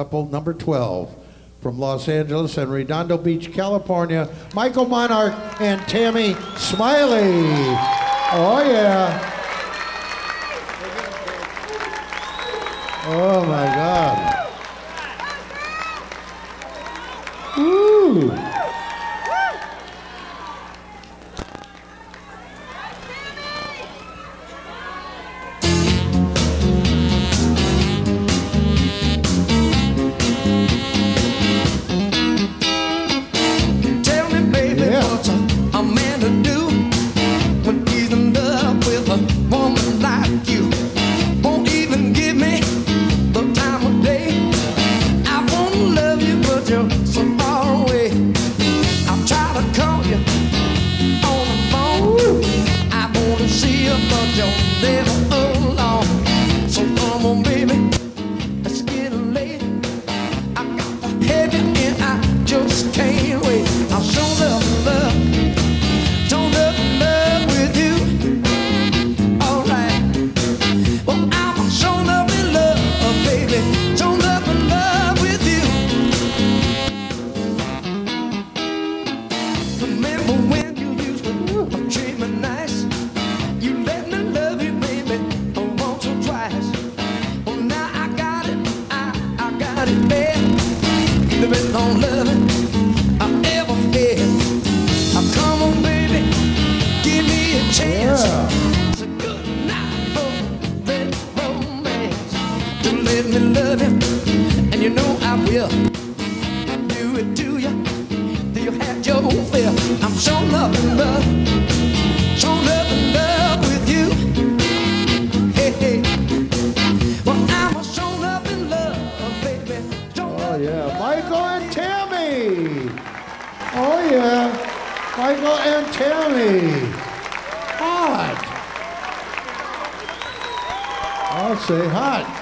couple number 12 from Los Angeles and Redondo Beach, California, Michael Monarch and Tami Smiley. Oh yeah. Oh my God. Woo. Michael and Tami. Hot. I'll say hot.